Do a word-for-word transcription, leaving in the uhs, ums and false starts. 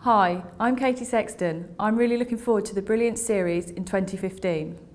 Hi, I'm Katy Sexton. I'm really looking forward to the Brilliance series in twenty fifteen.